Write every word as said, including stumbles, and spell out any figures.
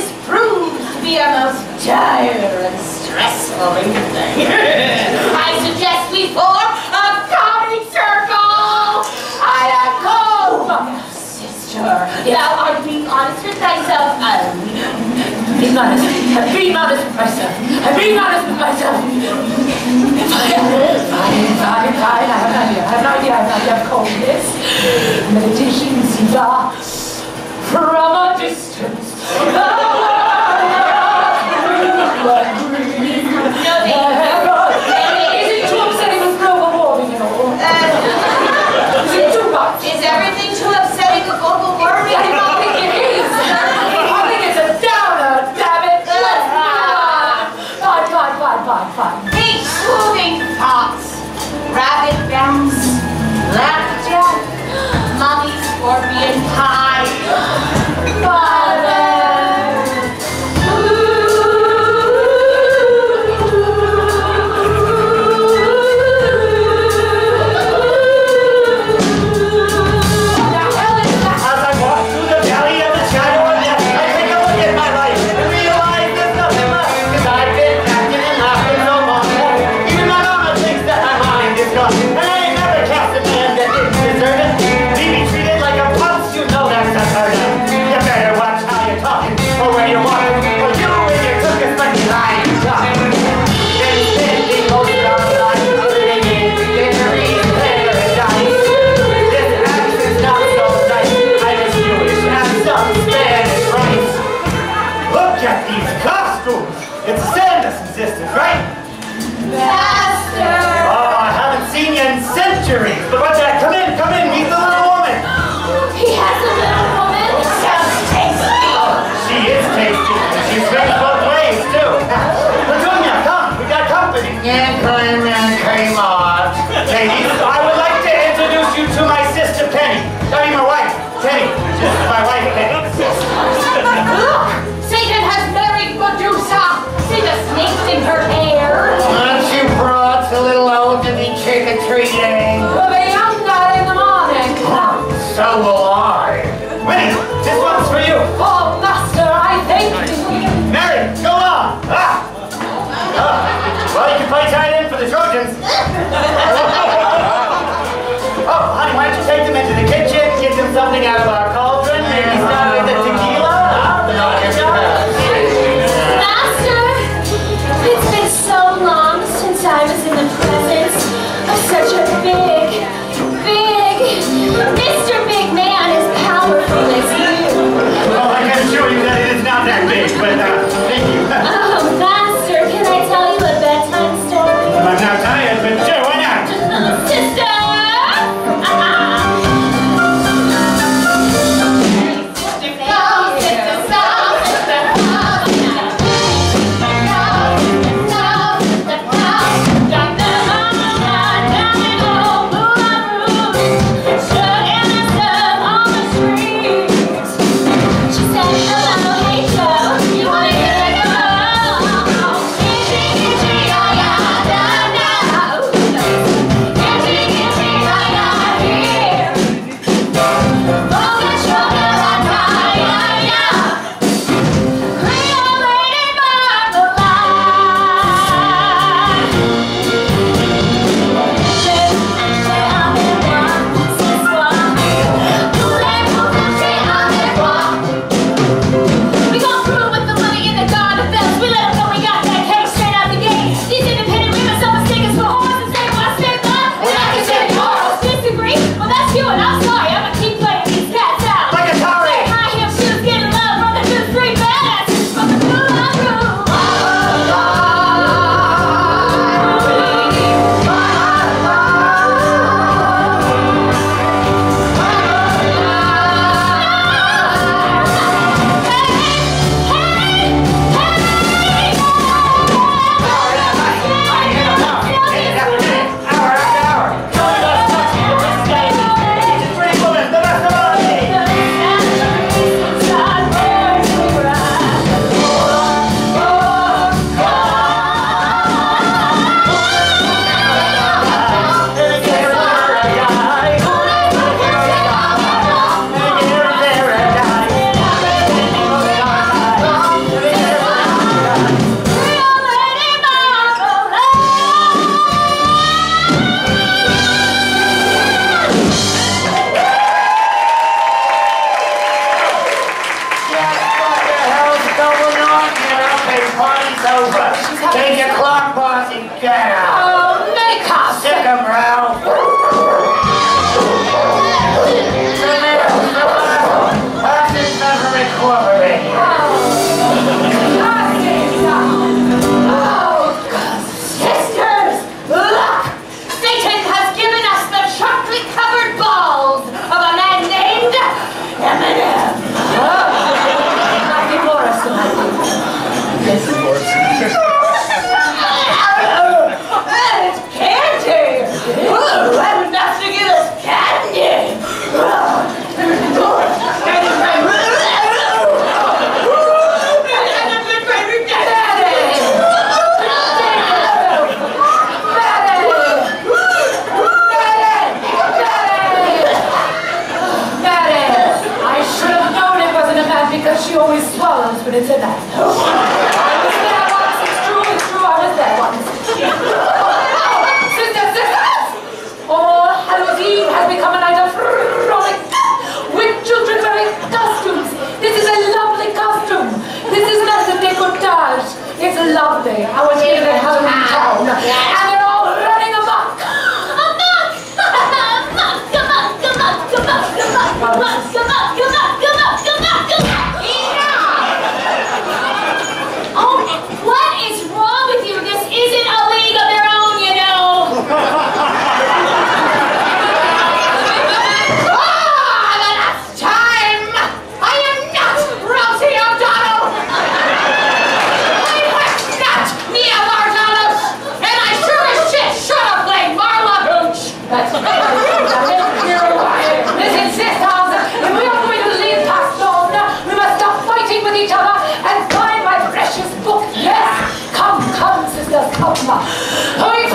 this proves to be a most dire and stressful evening. I suggest we form a comedy circle. I am called my sister. Thou art being honest with thyself. I'm being honest. I'm being honest with myself. I'm being honest with myself. Fine, fine, fine, fine. I have an idea. I have an idea. I have an idea. I've called this meditation Siva from a distance. Is it too upsetting with global warming and all? Is it too much? Is everything too upsetting with global warming? I don't think it is. I think it's a downer, damn it. Fine, fine, fine, fine, fine. Big soothing thoughts. Rabbit bounce. Blackjack. Mummy scorpion pie. Father. But what's that? Come in, come in, meet the little woman. He has a little woman. Sounds tasty. She is tasty. She swings both ways, too. Petunia, come, we got company. Yeah, come and came off. Ladies, I would like to introduce you to my sister Penny. I mean, my wife, Penny. This is my wife, Penny. Look, Satan has married Medusa. See the snakes in her hair. Aren't you brought a little old to be trick-or-treating? We'll be young that in the morning. So will I. Winnie, this one's for you. Oh, master, I thank you. Mary, go on. Ah. Oh. Well, you can play tight end for the Trojans. Oh, honey, why don't you take them into the kitchen, get them something out of our cauldron, maybe start with the tequila? Ah, the Master, it's been so long since I was in the presence of such a big, big, Mister Big Man as powerful as you. Oh, I can assure you that it is not that big, but uh, thank you. Oh, Master, can I tell you a bedtime story? I'm not tired, but sure, why not? Sister! You wanna that. I was there once. It's true, it's true. I was there once. Sisters, sisters! All Hallows Eve has become a night of frolic with children wearing costumes. This is a lovely costume. This is not a decoupage. It's lovely. I was in a Halloween town, and they're all running amok. Amok! Amok! Amok! Amok! Amok! Amok! Amok! Amok! Amok! Amok! Amok! Oh, what is wrong with you? This isn't a league of their own, you know. Ah, the last time! I am not Rosie O'Donnell! I was not Mia Vardalos! And I sure as shit should have played Marla Hooch! That's right. Listen, sisters, if we are going to leave Pastone, we must stop fighting with each other and find my precious book. Yes! Come, come, sisters, come. Hurry